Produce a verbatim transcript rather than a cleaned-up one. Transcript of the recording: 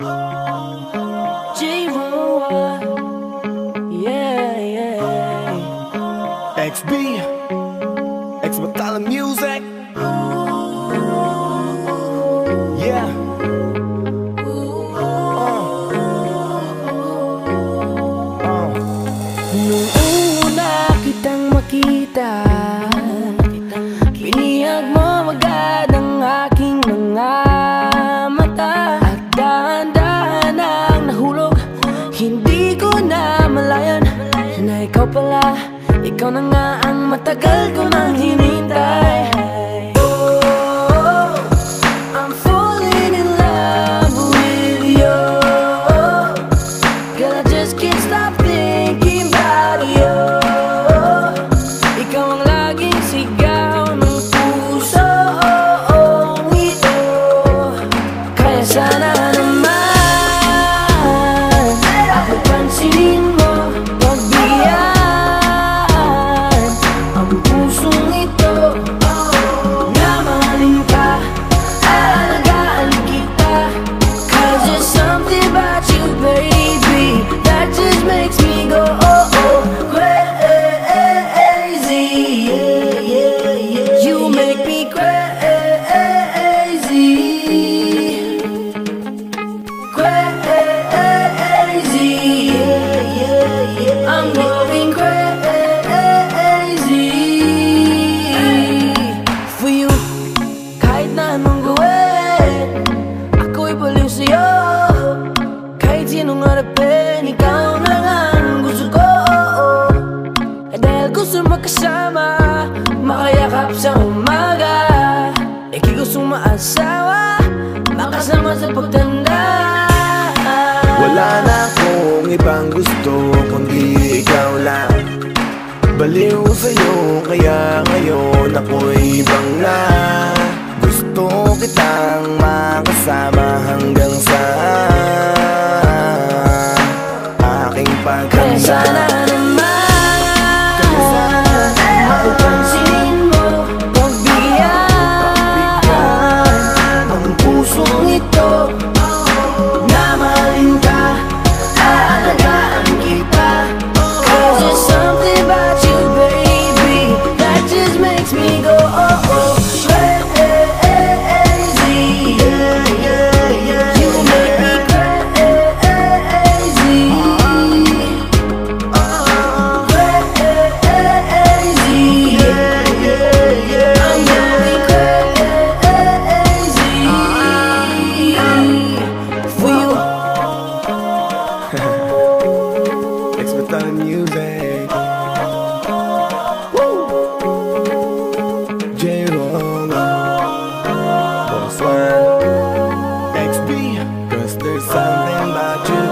JRoa, yeah, yeah. X B, X Batala Music. Yeah. Uh. Uh. Nung una kitang makita, binihag mo agad ang aking mga mata. At dahan-dahan ang nahulog, hindi ko namalayan na ikaw pala, ikaw na nga ang matagal ko nang hinintay. Oh, I'm falling in love with you. Girl, I just can't stop thinking about you. Ikaw ang laging sigaw ng pusong ito. Kaya sana naman ako pansinin mo, pagbigyan ang pusong ito. Na mahalin ka, aalagaan kita. Cause there's something about you, baby, that just makes me go oh oh crazy. You make me crazy, crazy. I'm going crazy for you. Kahit na anong gawin, ako'y baliw sa'yo. Kahit sinong harapin, ikaw na nga ang gusto ko. Eh dahil gusto makasama, makayakap sa umaga. Ika'y gustong maasawa, makasama sa pagtanda. Wala na akong ibang gusto kundi ikaw lang. Baliw sa'yo kaya ngayon ako'y ibang na. Gusto kitang makasama hanggang sa aking Kaya paghanda. sana naman ako pansinin mo, pagbigyan ang pusong ito. Na mahalin ka, aalagaan kita. Cause there's something about you, baby, that just makes me go oh oh crazy. You make me crazy, crazy. I'm going crazy for you. X Batala Music. JRoa, Bosx one ne, X B. Cause there's something about you.